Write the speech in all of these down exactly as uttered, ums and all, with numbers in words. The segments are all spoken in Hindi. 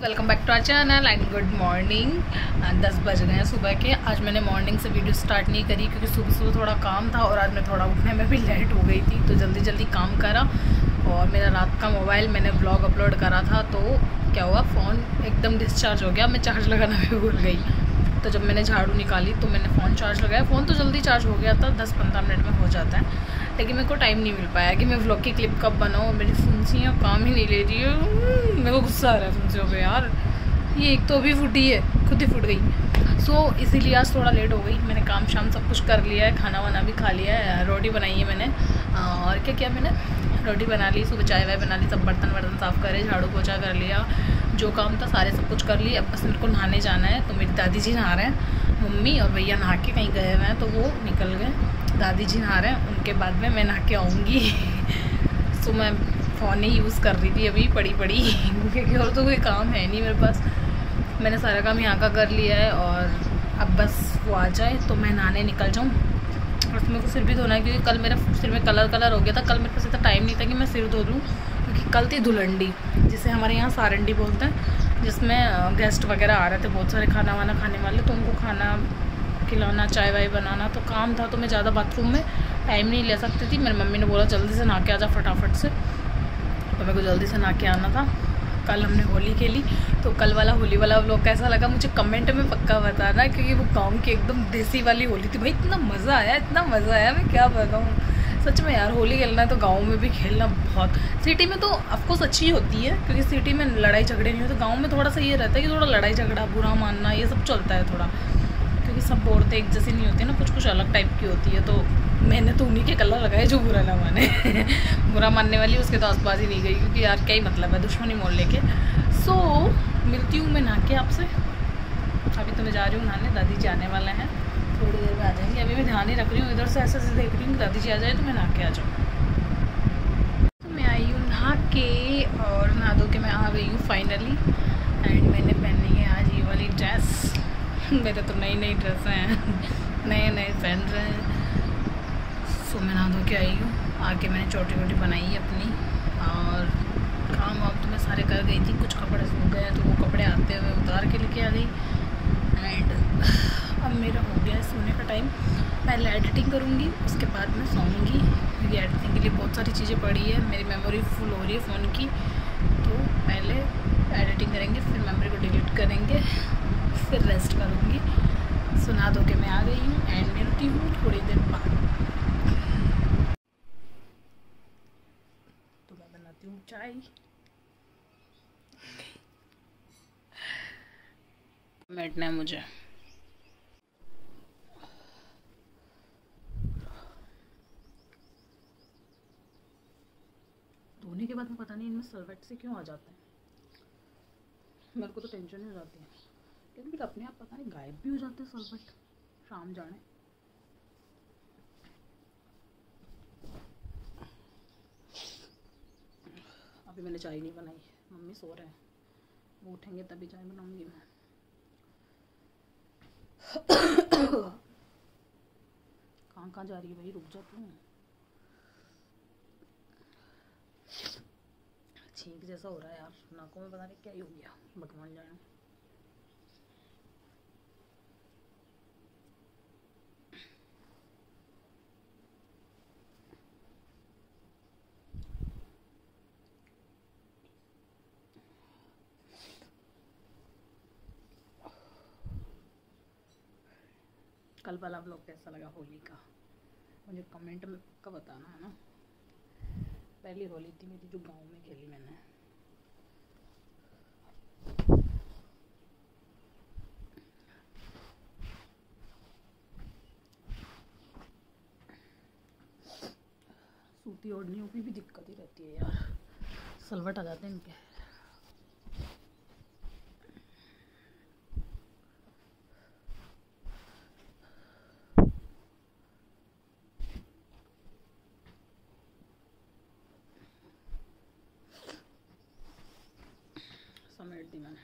Welcome back to our channel and good morning. दस बज गए हैं सुबह के। आज मैंने मॉर्निंग से वीडियो स्टार्ट नहीं करी क्योंकि सुबह सुबह थोड़ा काम था और आज मैं थोड़ा उठने में भी लेट हो गई थी, तो जल्दी जल्दी काम करा। और मेरा रात का मोबाइल मैंने ब्लॉग अपलोड करा था, तो क्या हुआ, फ़ोन एकदम डिस्चार्ज हो गया। मैं चार्ज लगाना भी भूल गई, तो जब मैंने झाड़ू निकाली तो मैंने फ़ोन चार्ज लगाया। फ़ोन तो जल्दी चार्ज हो गया था, दस पंद्रह मिनट में हो जाता है, लेकिन मेरे को टाइम नहीं मिल पाया कि मैं व्लॉग की क्लिप कब बनाऊँ। मेरी फुंसियाँ काम ही नहीं ले रही है, मेरे को गुस्सा आ रहा है फुंसियों पे यार। ये एक तो अभी फूटी है, खुद ही फूट गई। सो so, इसीलिए आज थोड़ा लेट हो गई। मैंने काम शाम सब कुछ कर लिया है, खाना वाना भी खा लिया है, रोटी बनाई है मैंने। और क्या किया मैंने, रोटी बना ली, सुबह चाय वाय बना ली, सब बर्तन वर्तन साफ़ करे, झाड़ू पोछा कर लिया, जो काम था सारे सब कुछ कर ली। अब बस मेरे को नहाने जाना है, तो मेरी दादी जी नहा रहे हैं, मम्मी और भैया नहा के कहीं गए हुए हैं, तो वो निकल गए। दादी जी नहा रहे हैं, उनके बाद में मैं नहा के आऊँगी। सो मैं फ़ोन ही यूज़ कर रही थी अभी पड़ी पड़ी, क्योंकि और तो कोई काम है नहीं मेरे पास। मैंने सारा काम यहाँ का कर लिया है और अब बस वो आ जाए तो मैं नहाने निकल जाऊँ। और मेरे को सिर भी धोना है क्योंकि कल मेरा सिर में कलर कलर हो गया था। कल मेरे पास इतना टाइम नहीं था कि मैं सिर धो लूँ, क्योंकि कल थी धुलंडी, जिसे हमारे यहाँ सारंडी बोलते हैं, जिसमें गेस्ट वगैरह आ रहे थे बहुत सारे, खाना वाना खाने वाले, तो उनको खाना खिलाना, चाय वाय बनाना, तो काम था। तो मैं ज़्यादा बाथरूम में टाइम नहीं ले सकती थी। मेरी मम्मी ने बोला जल्दी से नहा के आ जा फटाफट से, तो मेरे को जल्दी से नहा के आना था। कल हमने होली खेली, तो कल वाला होली वाला व्लॉग कैसा लगा मुझे कमेंट में पक्का बताना, क्योंकि वो गांव की एकदम देसी वाली होली थी भाई। इतना मज़ा आया, इतना मज़ा आया, मैं क्या बताऊँ सच में यार। होली खेलना है तो गाँव में भी खेलना बहुत। सिटी में तो ऑफकोर्स अच्छी होती है, क्योंकि सिटी में लड़ाई झगड़े नहीं होते। गाँव में थोड़ा सा ये रहता है कि थोड़ा लड़ाई झगड़ा, बुरा मानना, ये सब चलता है थोड़ा, क्योंकि सब औरतें एक जैसी नहीं होती ना, कुछ कुछ अलग टाइप की होती है। तो मैंने तो उन्हीं के कलर लगाए जो बुरा ना माने। बुरा मानने वाली उसके तो आसपास ही नहीं गई, क्योंकि यार क्या ही मतलब है दुश्मनी मोल लेके। सो so, मिलती हूँ मैं नहा के आपसे। अभी तो मैं जा रही हूँ नहाने, दादी जी आने वाले हैं, थोड़ी देर में आ जाएंगे। अभी मैं ध्यान ही रख रही हूँ, इधर से ऐसे ऐसे देख रही हूँ, दादी जी आ जाए तो मैं नहा के आ जाऊँ। तो मैं आई हूँ नहा के, और नहा धो के मैं आ गई हूँ फाइनली। एंड मैंने पहनी है आज ये वाली ड्रेस। मेरे तो नई नई ड्रेस हैं, नए नए पहन रहे हैं। सो मैं नहा धो के आई हूँ, आके मैंने छोटी छोटी बनाई है अपनी, और काम वाम तो मैं सारे कर गई थी। कुछ कपड़े सूख गए तो वो कपड़े आते हुए उतार के लेके आ गई। एंड अब मेरा हो गया है सोने का टाइम। पहले एडिटिंग करूँगी, उसके बाद मैं सोऊंगी, क्योंकि एडिटिंग के लिए बहुत सारी चीज़ें पड़ी है, मेरी मेमोरी फुल हो रही है फ़ोन की। तो पहले एडिटिंग करेंगे, फिर मेमोरी को डिलीट करेंगे, फिर रेस्ट करूँगी। सुना दो कि मैं आ गई हूँ एंड मिलती हूँ थोड़ी देर बाद। तो मैं बनाती हूँ चाय। बैठना है मुझे। धोने के बाद में पता नहीं इनमें सल्फेट से क्यों आ जाते हैं, मेरे को तो टेंशन हो जाती है, लेकिन फिर अपने आप पता नहीं गायब भी हो जाते हैं सल्फेट, शाम जाने। अभी मैंने चाय नहीं बनाई, मम्मी सो रहे हैं, वो उठेंगे तभी चाय बनाऊंगी मैं। कहाँ कहाँ जा रही है भाई, रुक जा तू। छींक जैसा हो रहा है यार नाकों में, पता नहीं क्या ही हो गया, भगवान जाने। कल वाला व्लॉग कैसा लगा होली का मुझे कमेंट में पक्का बताना है ना। पहली होली थी मेरी जो गांव में खेली मैंने। सूती ओढ़नियों की भी दिक्कत ही रहती है यार, सलवट आ जाते हैं इनके। समेट दी मैंने।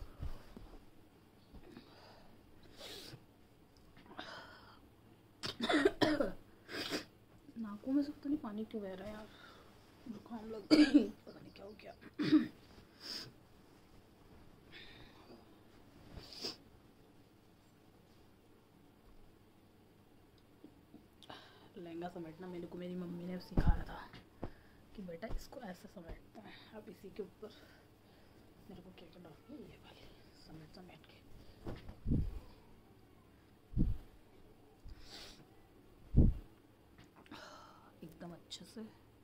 नाकों में से पता नहीं पानी क्यों बह रहा है यार, जुकाम लग गई, पता नहीं क्या हो गया। लहंगा समेटना मेरे को मेरी मम्मी ने सिखाया था कि बेटा इसको ऐसे समेटता है। अब इसी के ऊपर मेरे को क्या करना है, ये वाली समेट समेट के एकदम अच्छे से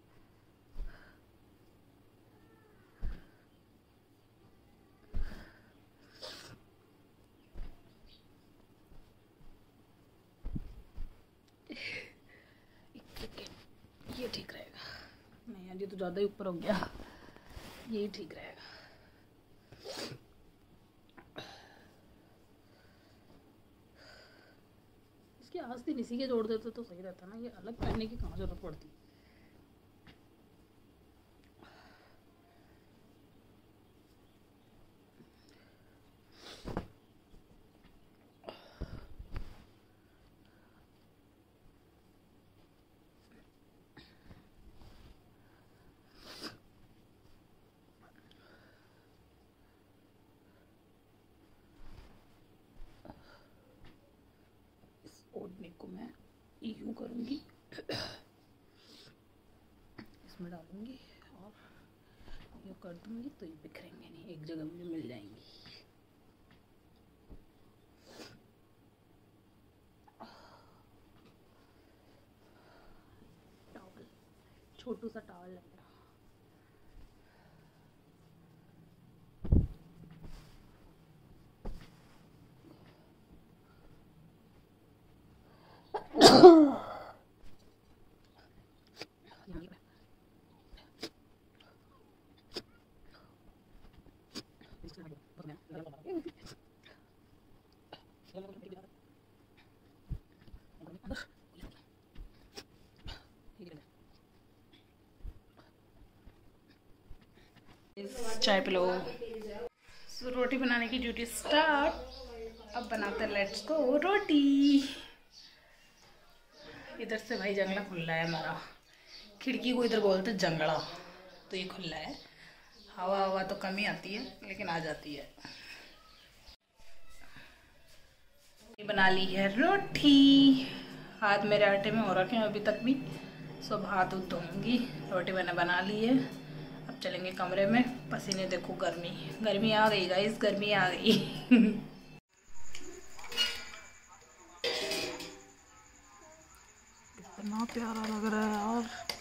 ये ठीक रहेगा। नहीं यार ये तो ज़्यादा ही ऊपर हो गया, ये ठीक रहेगा। इसकी आस्तीन इसी के जोड़ देते तो सही रहता ना, ये अलग पहनने की कहाँ जरूरत पड़ती। ओढ़ने को मैं यूँ करूँगी, इसमें डालूँगी और यूँ कर दूँगी तो ये बिखरेंगे नहीं, एक जगह मुझे मिल जाएंगी। टॉवल, छोटू सा टॉवल लगेगा। चाय पिलो। सो रोटी बनाने की ड्यूटी स्टार्ट। अब बनाते हैं, लेट्स गो रोटी। इधर से भाई जंगला खुला है हमारा, खिड़की को इधर बोलते हैं जंगड़ा, तो ये खुला है। हवा हवा तो कम ही आती है लेकिन आ जाती है। ये बना ली है रोटी, हाथ मेरे आटे में हो रखे हैं अभी तक भी, सब हाथ उठ धोऊंगी। रोटी मैंने बना ली है, अब चलेंगे कमरे में। पसीने देखो, गर्मी गर्मी आ गई गाइस, गर्मी आ गई। कितना प्यारा लग रहा है यार।